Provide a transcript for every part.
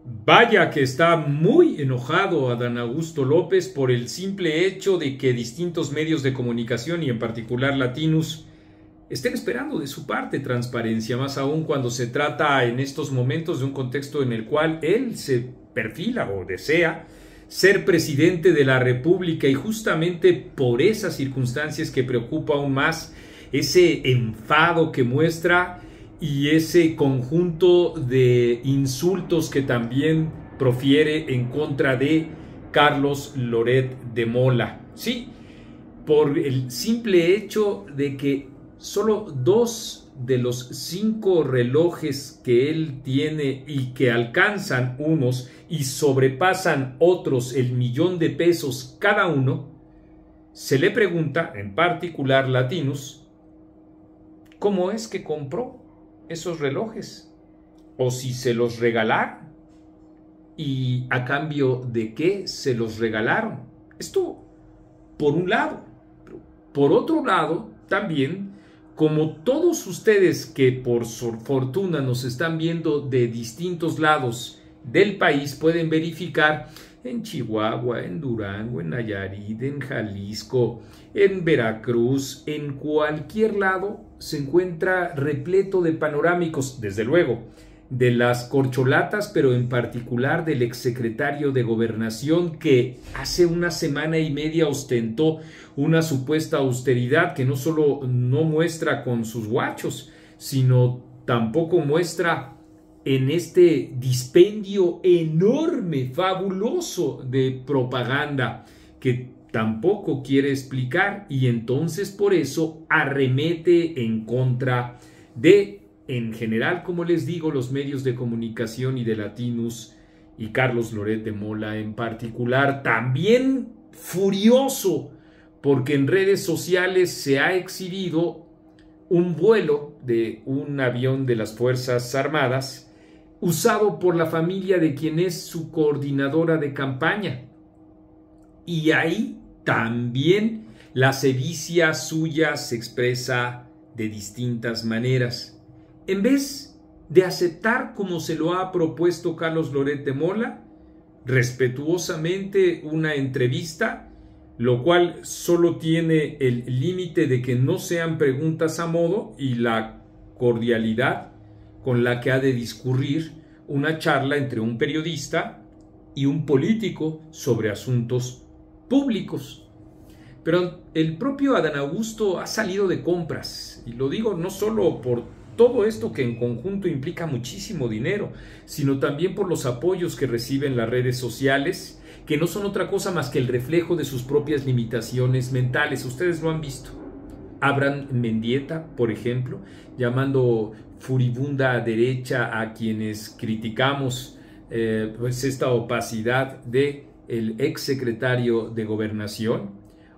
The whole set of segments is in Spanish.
Vaya que está muy enojado Adán Augusto López por el simple hecho de que distintos medios de comunicación y en particular Latinus estén esperando de su parte transparencia, más aún cuando se trata en estos momentos de un contexto en el cual él se perfila o desea ser presidente de la República, y justamente por esas circunstancias que preocupa aún más ese enfado que muestra y ese conjunto de insultos que también profiere en contra de Carlos Loret de Mola. Sí, por el simple hecho de que solo 2 de los 5 relojes que él tiene y que alcanzan unos y sobrepasan otros el $1,000,000 cada uno, se le pregunta, en particular Latinus, ¿cómo es que compró esos relojes? O si se los regalaron y a cambio de qué se los regalaron. Esto por un lado. Por otro lado, también, como todos ustedes que por fortuna nos están viendo de distintos lados del país pueden verificar, en Chihuahua, en Durango, en Nayarit, en Jalisco, en Veracruz, en cualquier lado se encuentra repleto de panorámicos, desde luego, de las corcholatas, pero en particular del exsecretario de Gobernación, que hace una semana y media ostentó una supuesta austeridad que no solo no muestra con sus guachos, sino tampoco muestra en este dispendio enorme, fabuloso de propaganda que tampoco quiere explicar, y entonces por eso arremete en contra de, en general, como les digo, los medios de comunicación y de Latinus y Carlos Loret de Mola en particular. También furioso porque en redes sociales se ha exhibido un vuelo de un avión de las Fuerzas Armadas usado por la familia de quien es su coordinadora de campaña. Y ahí también la sevicia suya se expresa de distintas maneras. En vez de aceptar como se lo ha propuesto Carlos Loret de Mola, respetuosamente una entrevista, lo cual solo tiene el límite de que no sean preguntas a modo y la cordialidad con la que ha de discurrir una charla entre un periodista y un político sobre asuntos públicos. Pero el propio Adán Augusto ha salido de compras, y lo digo no solo por todo esto que en conjunto implica muchísimo dinero, sino también por los apoyos que reciben las redes sociales, que no son otra cosa más que el reflejo de sus propias limitaciones mentales. Ustedes lo han visto. Abraham Mendieta, por ejemplo, llamando furibunda derecha a quienes criticamos pues esta opacidad de el exsecretario de Gobernación,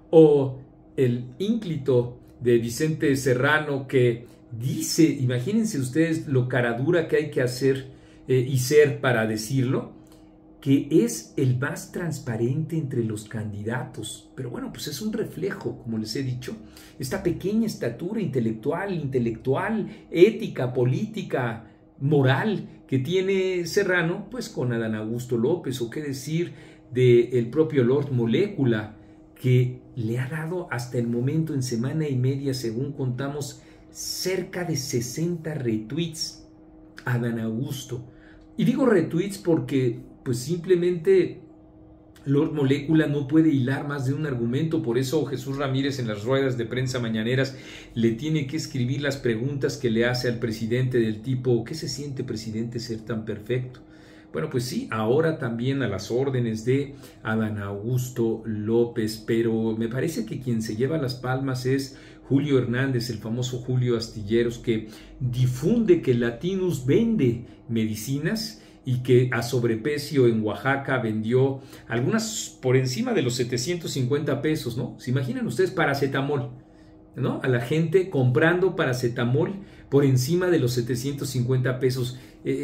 o el ínclito de Vicente Serrano, que dice, imagínense ustedes lo caradura que hay que hacer y ser para decirlo, que es el más transparente entre los candidatos. Pero bueno, pues es un reflejo, como les he dicho, esta pequeña estatura intelectual, ética, política, moral que tiene Serrano, pues con Adán Augusto López, o qué decir del propio Lord Molécula, que le ha dado hasta el momento, en semana y media, según contamos, cerca de 60 retweets a Adán Augusto. Y digo retweets porque pues simplemente Lord Molécula no puede hilar más de un argumento. Por eso Jesús Ramírez en las ruedas de prensa mañaneras le tiene que escribir las preguntas que le hace al presidente, del tipo: ¿qué se siente, presidente, ser tan perfecto? Bueno, pues sí, ahora también a las órdenes de Adán Augusto López, pero me parece que quien se lleva las palmas es Julio Hernández, el famoso Julio Astilleros, que difunde que Latinus vende medicinas y que a sobreprecio en Oaxaca vendió algunas por encima de los 750 pesos, ¿no? ¿Se imaginan ustedes paracetamol, ¿no? A la gente comprando paracetamol por encima de los 750 pesos.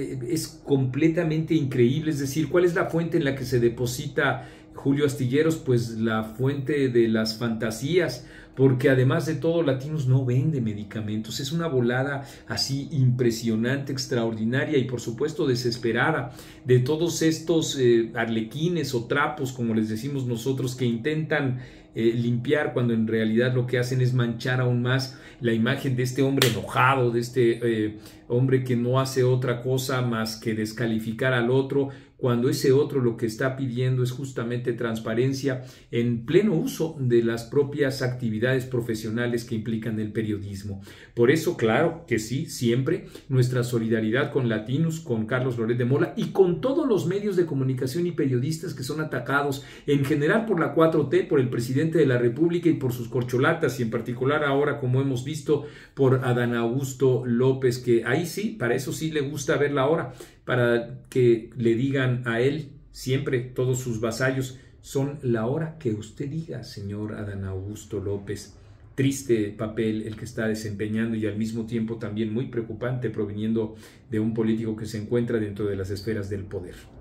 Es completamente increíble. Es decir, ¿cuál es la fuente en la que se deposita Julio Astilleros? Pues la fuente de las fantasías, porque además de todo Latinus no vende medicamentos. Es una volada así impresionante, extraordinaria y por supuesto desesperada de todos estos arlequines o trapos, como les decimos nosotros, que intentan limpiar cuando en realidad lo que hacen es manchar aún más la imagen de este hombre enojado, de este hombre que no hace otra cosa más que descalificar al otro, cuando ese otro lo que está pidiendo es justamente transparencia en pleno uso de las propias actividades profesionales que implican el periodismo. Por eso, claro que sí, siempre nuestra solidaridad con Latinus, con Carlos Loret de Mola y con todos los medios de comunicación y periodistas que son atacados en general por la 4T, por el presidente de la República y por sus corcholatas, y en particular ahora, como hemos visto, por Adán Augusto López, que ahí sí, para eso sí le gusta ver la hora, para que le digan a él siempre, todos sus vasallos, son la hora que usted diga, señor Adán Augusto López. Triste papel el que está desempeñando y al mismo tiempo también muy preocupante proviniendo de un político que se encuentra dentro de las esferas del poder.